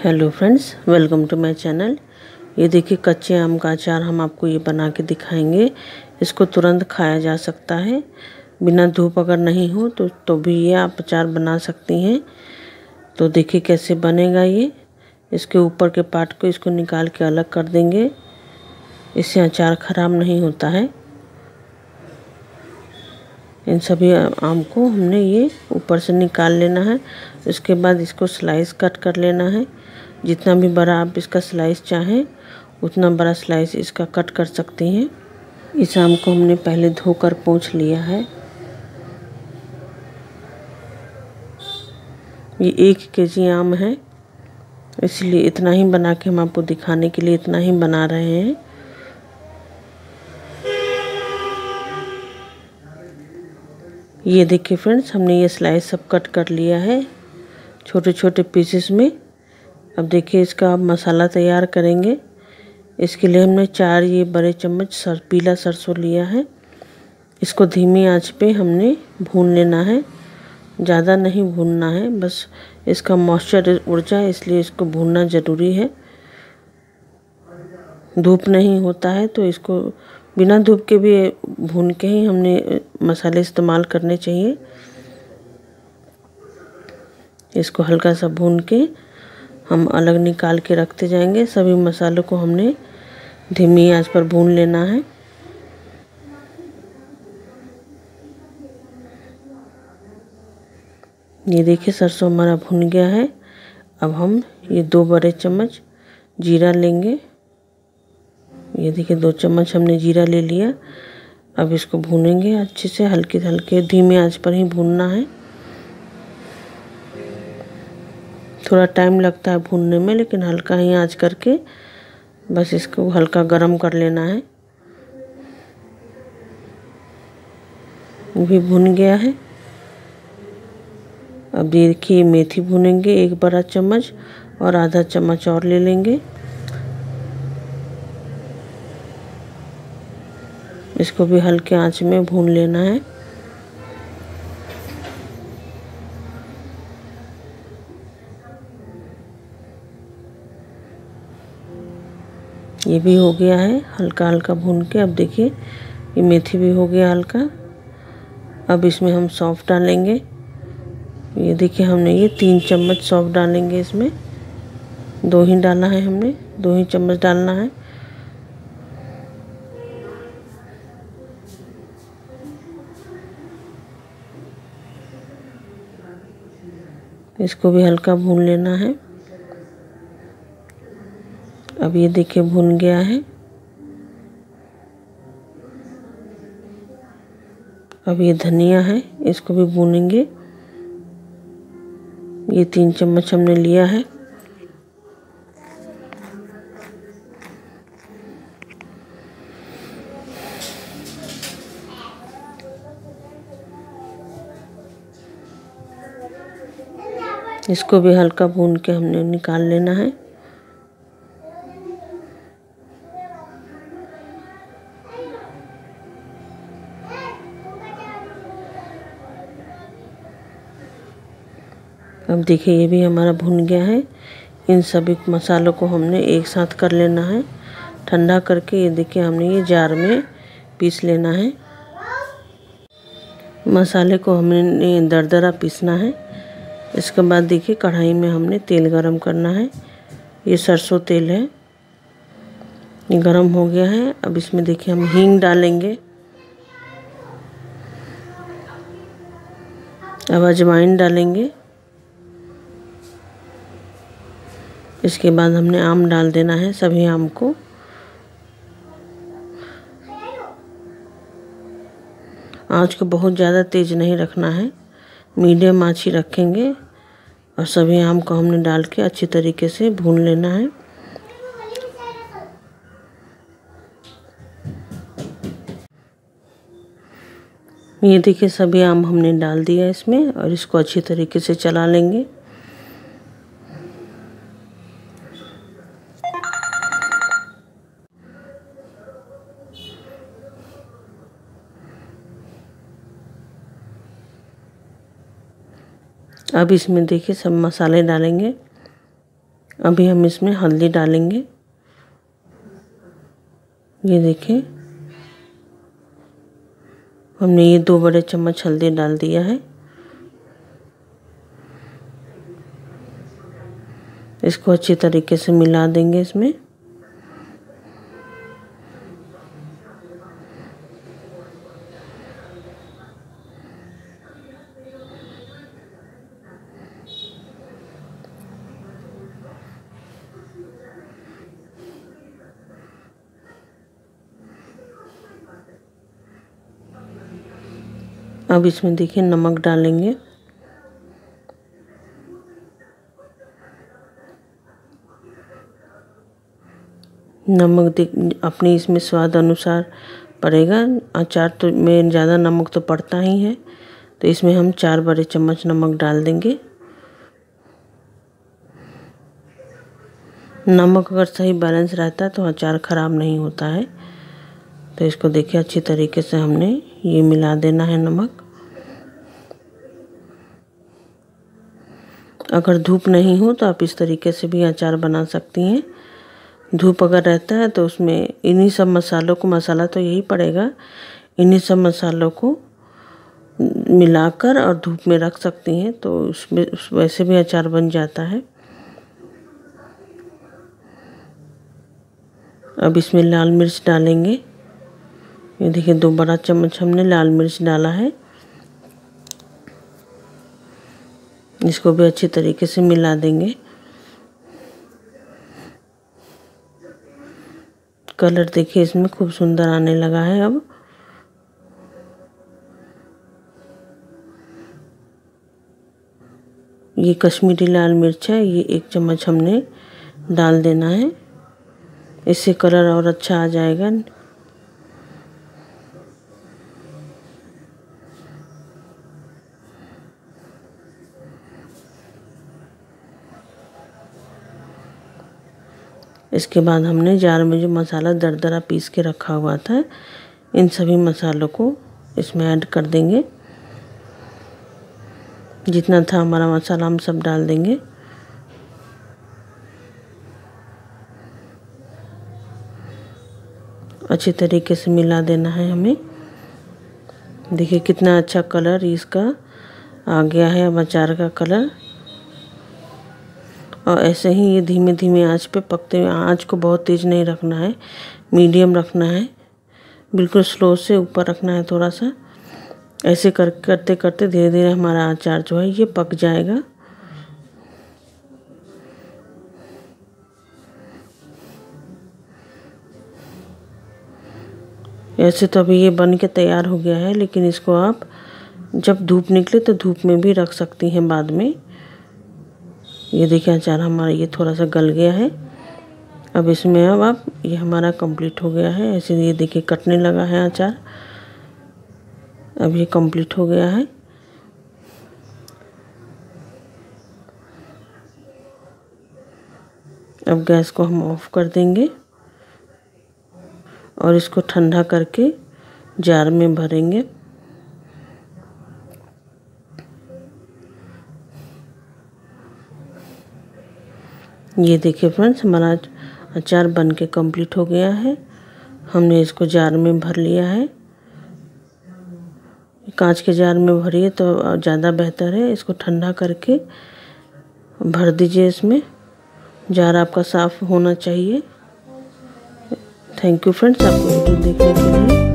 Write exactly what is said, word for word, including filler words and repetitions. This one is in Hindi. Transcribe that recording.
Hello friends, welcome to my channel. ये देखिए कच्चे आम का अचार हम आपको ये बना के दिखाएंगे। इसको तुरंत खाया जा सकता है, बिना धूप अगर नहीं हो तो तो भी ये आप अचार बना सकती हैं। तो देखिए कैसे बनेगा ये। इसके ऊपर के पार्ट को इसको निकाल के अलग कर देंगे, इससे अचार ख़राब नहीं होता है। इन सभी आम को हमने ये ऊपर से निकाल लेना है। उसके बाद इसको स्लाइस कट कर लेना है। जितना भी बड़ा आप इसका स्लाइस चाहें उतना बड़ा स्लाइस इसका कट कर सकती हैं। इस आम को हमने पहले धोकर पोंछ लिया है। ये एक केजी आम है, इसलिए इतना ही बना के हम आपको दिखाने के लिए इतना ही बना रहे हैं। ये देखिए फ्रेंड्स, हमने ये स्लाइस सब कट कर लिया है छोटे छोटे पीसेस में। अब देखिए इसका मसाला तैयार करेंगे। इसके लिए हमने चार ये बड़े चम्मच सर पीला सरसों लिया है। इसको धीमी आंच पे हमने भून लेना है, ज़्यादा नहीं भूनना है, बस इसका मॉइस्चर उड़ जाए इसलिए इसको भूनना ज़रूरी है। धूप नहीं होता है तो इसको बिना धूप के भी भून के ही हमने मसाले इस्तेमाल करने चाहिए। इसको हल्का सा भून के हम अलग निकाल के रखते जाएंगे। सभी मसालों को हमने धीमी आंच पर भून लेना है। ये देखिए सरसों हमारा भुन गया है। अब हम ये दो बड़े चम्मच जीरा लेंगे। ये देखिए दो चम्मच हमने जीरा ले लिया। अब इसको भूनेंगे अच्छे से, हल्के हल्के धीमे आंच पर ही भूनना है। थोड़ा टाइम लगता है भूनने में, लेकिन हल्का ही आंच करके बस इसको हल्का गरम कर लेना है। भी भुन गया है। अब देखिए मेथी भूनेंगे, एक बड़ा चम्मच और आधा चम्मच और ले लेंगे। इसको भी हल्के आंच में भून लेना है। ये भी हो गया है हल्का हल्का भून के। अब देखिए ये मेथी भी हो गया हल्का। अब इसमें हम सौंफ डालेंगे। ये देखिए हमने ये तीन चम्मच सौंफ डालेंगे इसमें। दो ही डाला है हमने, दो ही चम्मच डालना है। इसको भी हल्का भून लेना है। अब ये देखिए भुन गया है। अब ये धनिया है, इसको भी भूनेंगे। ये तीन चम्मच हमने लिया है। इसको भी हल्का भून के हमने निकाल लेना है। अब देखिए ये भी हमारा भुन गया है। इन सभी मसालों को हमने एक साथ कर लेना है, ठंडा करके। ये देखिए हमने ये जार में पीस लेना है। मसाले को हमने दरदरा पीसना है। इसके बाद देखिए कढ़ाई में हमने तेल गरम करना है। ये सरसों तेल है, ये गरम हो गया है। अब इसमें देखिए हम हींग डालेंगे। अब अजवाइन डालेंगे। इसके बाद हमने आम डाल देना है, सभी आम को। आंच को बहुत ज़्यादा तेज़ नहीं रखना है, मीडियम आंच ही रखेंगे। और सभी आम को हमने डाल के अच्छी तरीके से भून लेना है। ये देखिए सभी आम हमने डाल दिया इसमें और इसको अच्छी तरीके से चला लेंगे। अब इसमें देखिए सब मसाले डालेंगे। अभी हम इसमें हल्दी डालेंगे। ये देखिए हमने ये दो बड़े चम्मच हल्दी डाल दिया है। इसको अच्छी तरीके से मिला देंगे इसमें। अब इसमें देखिए नमक डालेंगे। नमक देख अपने इसमें स्वाद अनुसार पड़ेगा। अचार तो में ज़्यादा नमक तो पड़ता ही है, तो इसमें हम चार बड़े चम्मच नमक डाल देंगे। नमक अगर सही बैलेंस रहता है तो अचार ख़राब नहीं होता है। तो इसको देखिए अच्छी तरीके से हमने ये मिला देना है नमक। अगर धूप नहीं हो तो आप इस तरीके से भी अचार बना सकती हैं। धूप अगर रहता है तो उसमें इन्हीं सब मसालों को, मसाला तो यही पड़ेगा, इन्हीं सब मसालों को मिलाकर और धूप में रख सकती हैं, तो उसमें उस वैसे भी अचार बन जाता है। अब इसमें लाल मिर्च डालेंगे। ये देखिए दो बड़ा चम्मच हमने लाल मिर्च डाला है। इसको भी अच्छी तरीके से मिला देंगे। कलर देखिए इसमें खूब सुंदर आने लगा है। अब ये कश्मीरी लाल मिर्च है, ये एक चम्मच हमने डाल देना है। इससे कलर और अच्छा आ जाएगा। इसके बाद हमने जार में जो मसाला दरदरा पीस के रखा हुआ था, इन सभी मसालों को इसमें ऐड कर देंगे। जितना था हमारा मसाला हम सब डाल देंगे। अच्छी तरीके से मिला देना है हमें। देखिए कितना अच्छा कलर इसका आ गया है अब अचार का कलर। और ऐसे ही ये धीमे धीमे आंच पे पकते हुए, आंच को बहुत तेज़ नहीं रखना है, मीडियम रखना है, बिल्कुल स्लो से ऊपर रखना है थोड़ा सा। ऐसे कर करते करते धीरे धीरे हमारा अचार जो है ये पक जाएगा। ऐसे तो अभी ये बन के तैयार हो गया है, लेकिन इसको आप जब धूप निकले तो धूप में भी रख सकती हैं बाद में। ये देखिए अचार हमारा ये थोड़ा सा गल गया है। अब इसमें अब आप ये हमारा कंप्लीट हो गया है। ऐसे ये देखिए कटने लगा है अचार। अब ये कंप्लीट हो गया है। अब गैस को हम ऑफ कर देंगे और इसको ठंडा करके जार में भरेंगे। ये देखिए फ्रेंड्स हमारा अचार बन के कंप्लीट हो गया है। हमने इसको जार में भर लिया है। कांच के जार में भरिए तो ज़्यादा बेहतर है। इसको ठंडा करके भर दीजिए इसमें। जार आपका साफ़ होना चाहिए। थैंक यू फ्रेंड्स आपको वीडियो देखने के लिए।